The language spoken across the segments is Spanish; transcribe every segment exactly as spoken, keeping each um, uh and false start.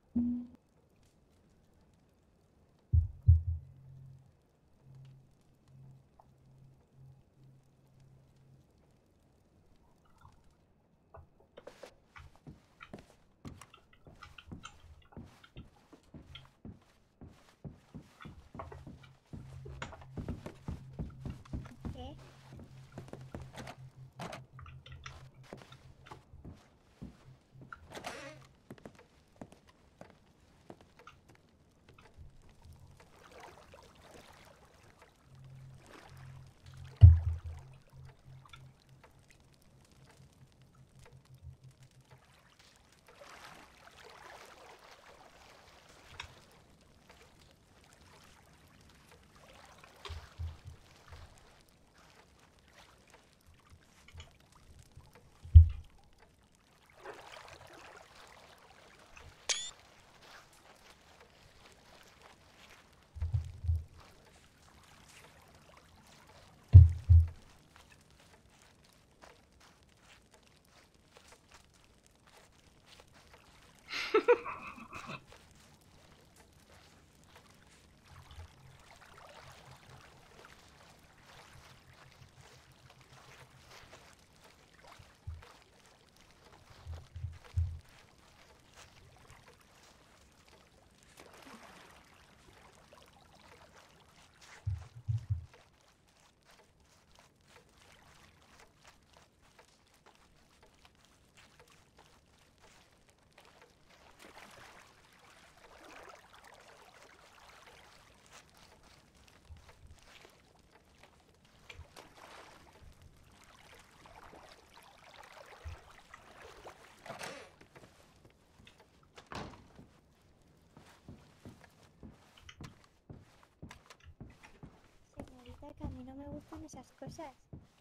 ¿Qué? Señorita, que a mí no me gustan esas cosas.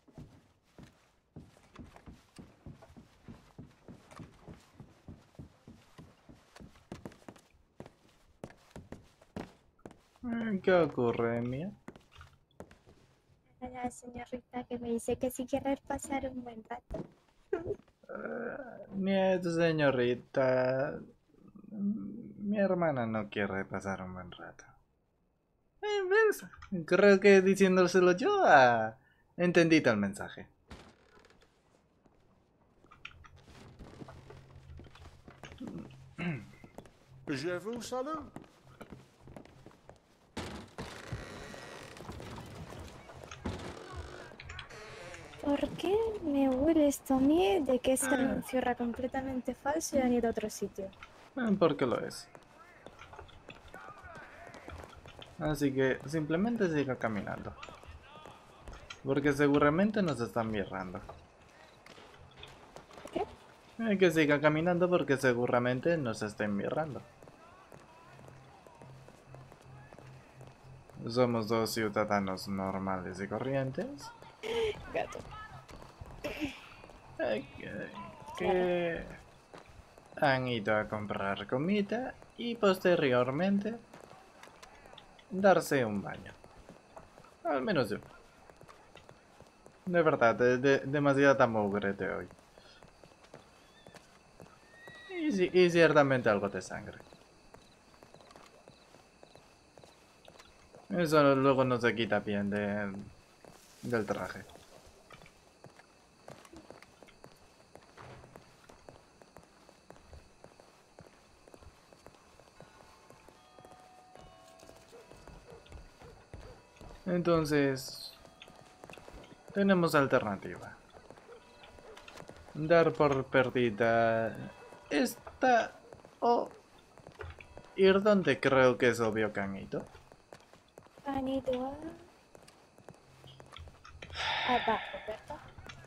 ¿Qué ocurre, Mía? La señorita que me dice que si quiere pasar un buen rato. Uh, Nieto, señorita. Mi hermana no quiere pasar un buen rato. Eh, ¿ves? Creo que diciéndoselo yo, ah, entendí el mensaje. Je vous salue. ¿Por qué me huele esto a mí de que este anuncio era completamente falso y han ido a otro sitio? Eh, Porque lo es. Así que simplemente siga caminando. Porque seguramente nos están mirando. ¿Qué? Hay que siga caminando porque seguramente nos estén mirando. Somos dos ciudadanos normales y corrientes. Gato. eh, que, que han ido a comprar comida y posteriormente darse un baño. Al menos yo. De verdad, de, de, demasiada mugre de hoy. Y, ci- y ciertamente algo de sangre. Eso luego no se quita bien de, del traje. Entonces, tenemos alternativa. Dar por perdida esta o ir donde creo que es obvio que han ido. Han ido a... abajo, ¿verdad?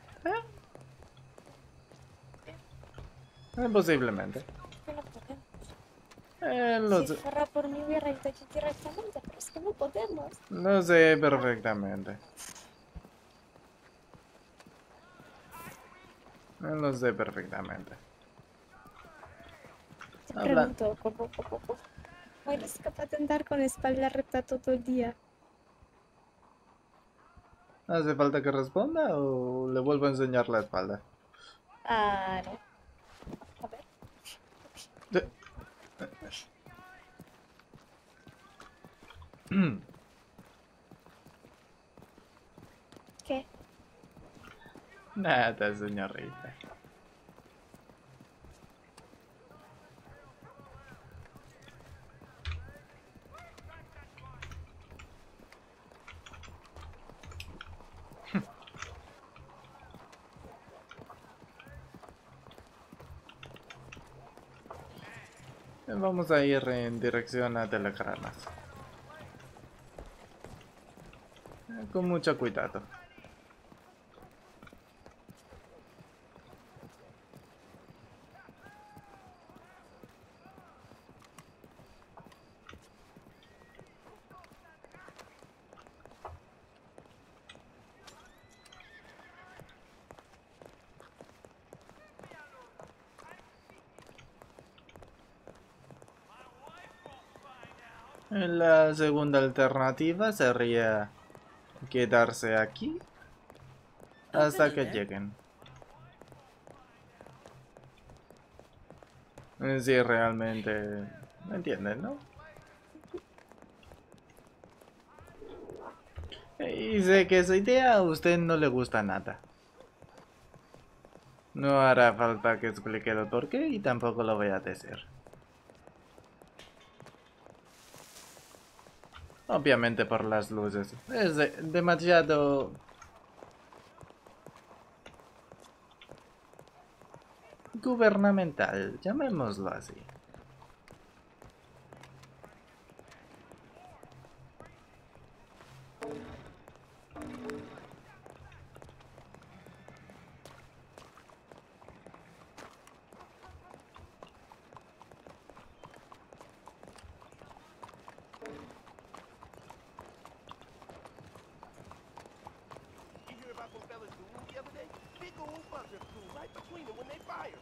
Eh, posiblemente. Es que no podemos. Eh, lo, Si sé, fuera por mí hubiera ido allí directamente, pero es que no podemos. lo sé perfectamente. Eh, Lo sé perfectamente. Te Habla. pregunto, ¿cómo, cómo, cómo? ¿Cómo eres capaz de andar con espalda recta todo el día? ¿Hace falta que responda o le vuelvo a enseñar la espalda? Ah, no. A ver. De- ¿Qué? Nada, señorita. Vamos a ir en dirección a Telegramas. Eh, Con mucho cuidado. La segunda alternativa sería quedarse aquí hasta que lleguen. Eh, Si realmente me entienden, ¿no? Y sé que esa idea a usted no le gusta nada. No hará falta que explique el porqué y tampoco lo voy a decir. Obviamente por las luces. Es de- demasiado... gubernamental, llamémoslo así. You hear about them fellas dueling the other day? Big old buzzer flew right between them when they fired.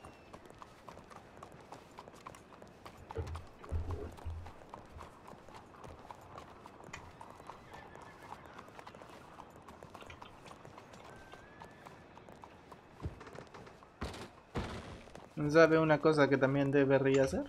¿Sabe una cosa que también debería hacer?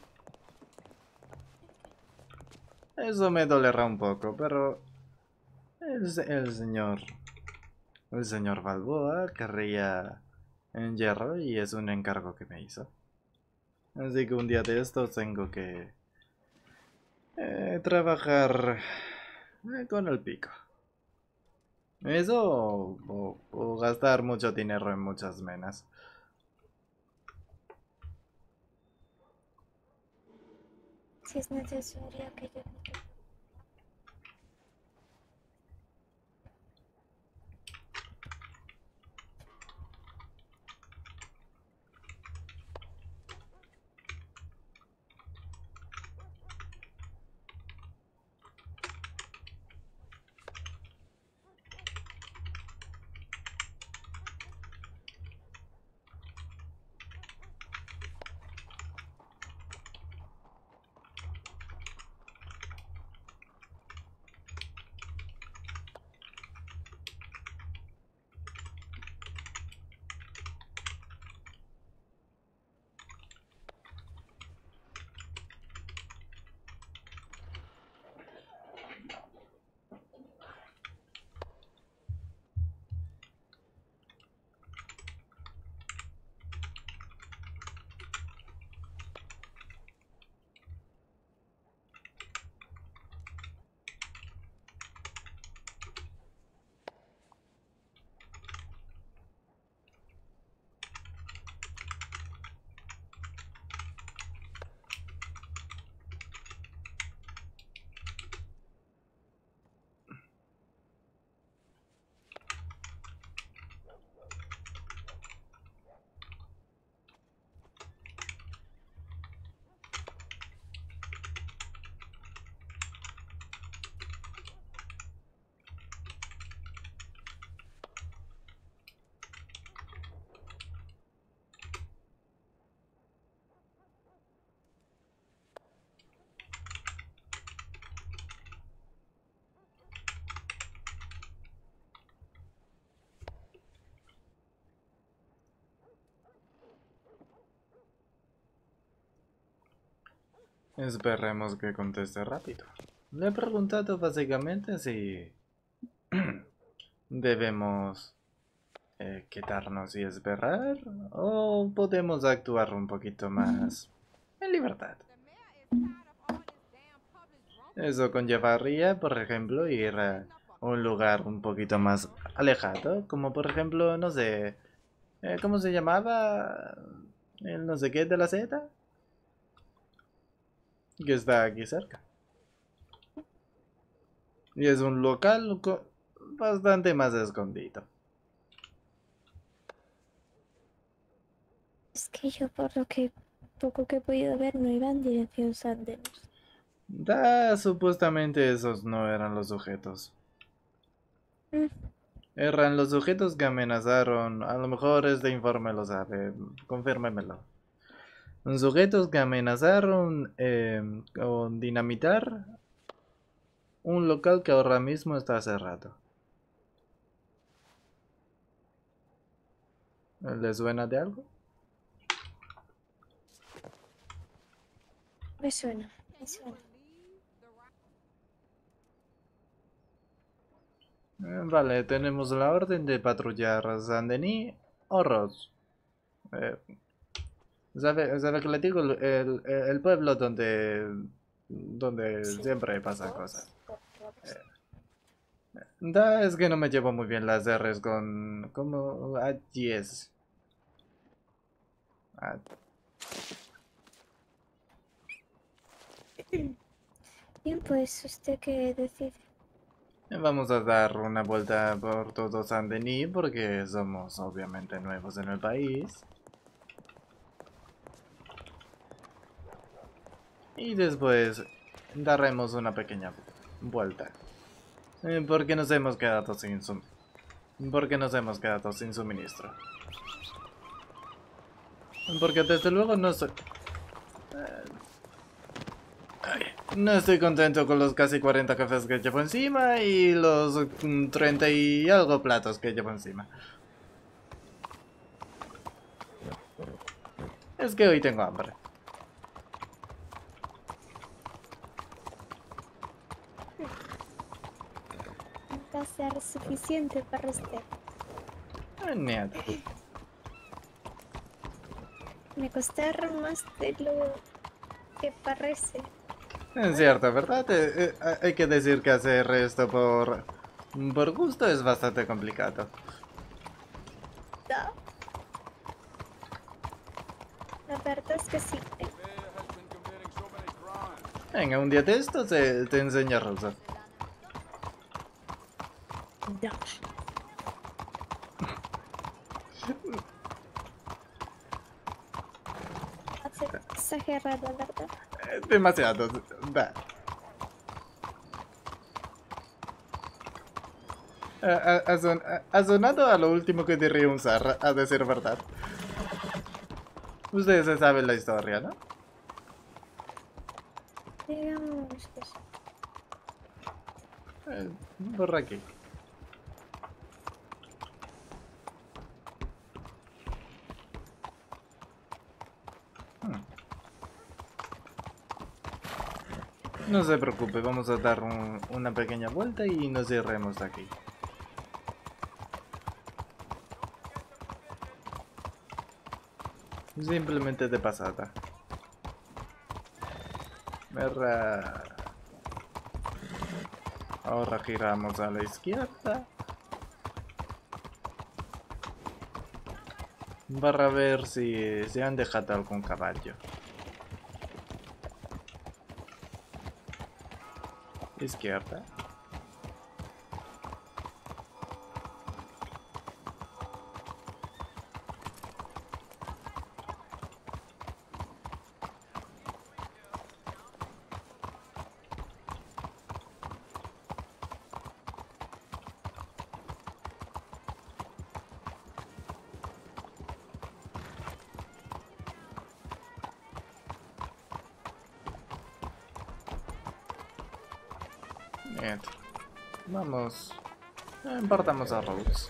Eso me dolerá un poco, pero... El, se- el señor... El señor Balboa querría en hierro y es un encargo que me hizo. Así que un día de estos tengo que... eh, trabajar eh, con el pico. Eso o, o- o gastar mucho dinero en muchas menas. Si es necesario que yo... Esperemos que conteste rápido. Le he preguntado básicamente si debemos eh, quedarnos y esperar o podemos actuar un poquito más en libertad. Eso conllevaría, por ejemplo, ir a un lugar un poquito más alejado, como por ejemplo, no sé, eh, ¿cómo se llamaba? El no sé qué de la Z, que está aquí cerca. Y es un local co- bastante más escondido. Es que yo por lo que poco que he podido ver no iba en dirección San Denis. Da, supuestamente esos no eran los sujetos. Mm, Eran los sujetos que amenazaron. A lo mejor este informe lo sabe. Confírmemelo. Sujetos que amenazaron eh, con dinamitar un local que ahora mismo está cerrado. ¿Les suena de algo? me suena, me suena. Eh, vale, tenemos la orden de patrullar Saint-Denis o Ross. Eh, ¿sabe, sabe qué le digo? El, el- el pueblo donde, donde Sí. siempre pasan cosas. Ross, Ross. Da, es que no me llevo muy bien las R's con... como... A diez. Ah, Bien, pues usted qué decide. vamos a dar una vuelta por todo Saint-Denis porque somos obviamente nuevos en el país. Y después daremos una pequeña vuelta. Eh, porque nos hemos quedado sin sum... Porque nos hemos quedado sin suministro. Porque desde luego no soy... No estoy contento con los casi cuarenta cafés que llevo encima y los mm, treinta y algo platos que llevo encima. Es que hoy tengo hambre. Va a ser suficiente para usted. Eh, Niet. Me costaron más de lo que parece. Es cierto, ¿verdad? Eh, eh, hay que decir que hacer esto por... por gusto es bastante complicado. ¿No? La verdad es que sí. ¿eh? Venga, un día de estos te, te enseño ruso. No. Hace exagerado, ¿verdad? Eh, demasiado. Da. Ha, ha- ha son- ha- ha sonado a lo último que diría un zar, a decir verdad. Ustedes se saben la historia, ¿no? Digamos que sí. Eh, por aquí. Hmm. No se preocupe, vamos a dar un- una pequeña vuelta y nos iremos de aquí. Simplemente de pasada. Verá. Ahora giramos a la izquierda. Para ver si se han dejado algún caballo. Izquierda. Bien. Vamos. Eh, partamos a Rhodes.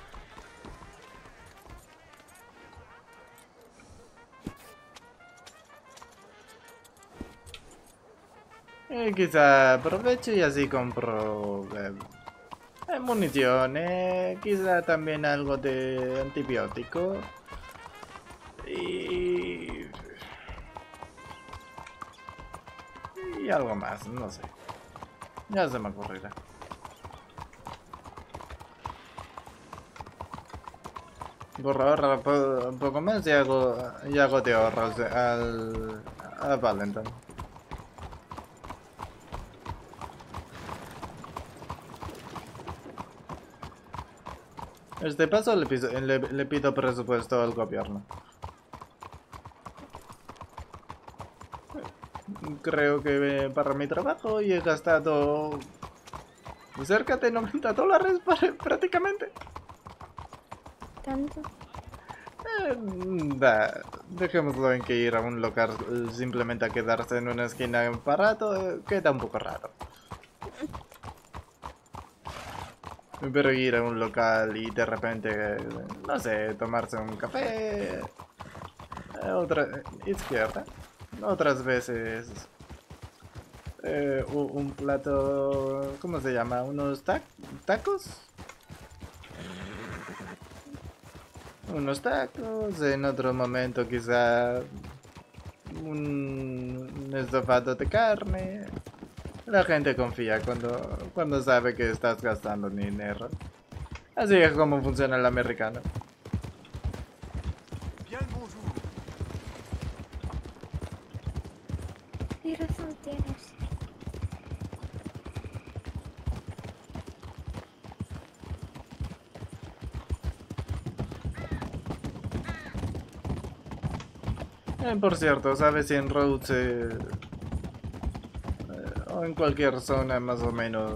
Eh, quizá aprovecho y así compro eh, eh, municiones, quizá también algo de antibiótico. Y... Y algo más, no sé. Ya se me ocurrirá. Por ahorrar po- un poco más y hago, y hago de ahorros de- al, a Valentine. Este paso le pido, le, le pido presupuesto al gobierno. Creo que eh, para mi trabajo y he gastado cerca de noventa dólares para- prácticamente. ¿Tanto? Eh, da, dejémoslo en que ir a un local eh, simplemente a quedarse en una esquina parado eh, queda un poco raro. Pero ir a un local y de repente, eh, no sé, tomarse un café, eh, otra izquierda, otras veces eh, u- un plato, ¿cómo se llama? ¿Unos ta- tacos? Unos tacos, en otro momento quizá un estofado de carne. La gente confía cuando, cuando sabe que estás gastando dinero. Así es como funciona el americano. Bien le bonjour. ¿Qué razón tienes? Eh, por cierto, ¿sabes si en Rhodes eh, eh, o en cualquier zona más o menos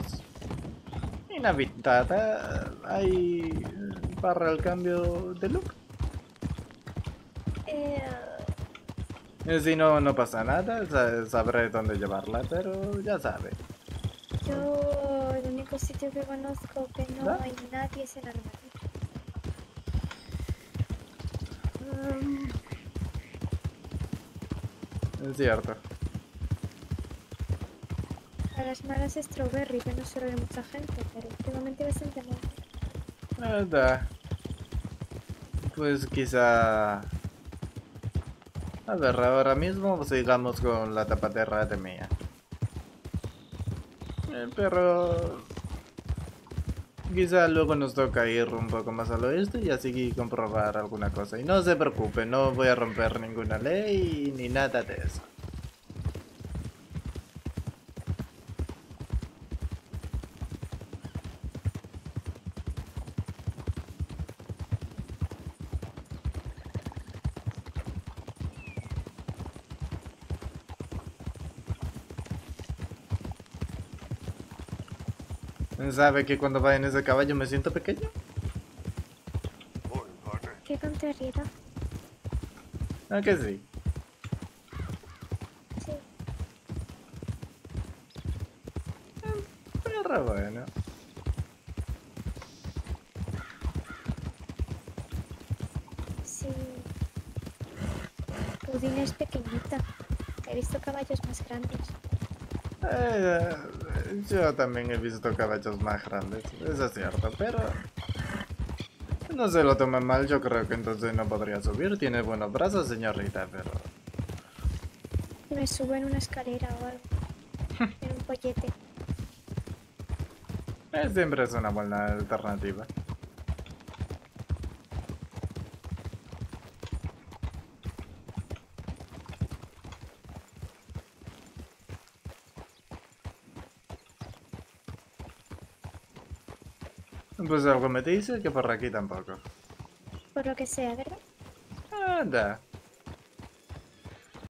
inhabitada hay eh, para el cambio de look? Eh, Eh, si no, no pasa nada, sa- sabré dónde llevarla, pero ya sabe. yo el único sitio que conozco que no ¿Va? hay nadie es el armario. Em, es cierto. A las malas Strawberry, que no suele haber mucha gente, pero últimamente bastante mal. Eh, da. Pues quizá... A ver, ahora mismo sigamos con la tapadera de mía. Eh, pero... Quizá luego nos toca ir un poco más al oeste y así comprobar alguna cosa. Y no se preocupe, no voy a romper ninguna ley ni nada de eso. ¿Sabe que cuando va en ese caballo me siento pequeño? Morning, partner. Qué contrariedad. ¿A que sí? Sí. Pero bueno. Sí. Pudina es pequeñita. He visto caballos más grandes. Eh, yo también he visto caballos más grandes, eso es cierto, pero... No se lo tome mal, yo creo que entonces no podría subir. Tiene buenos brazos, señorita, pero... Me subo en una escalera o algo. En un pollete. eh, siempre es una buena alternativa. Pues algo me dice que por aquí tampoco. Por lo que sea, ¿verdad? Anda.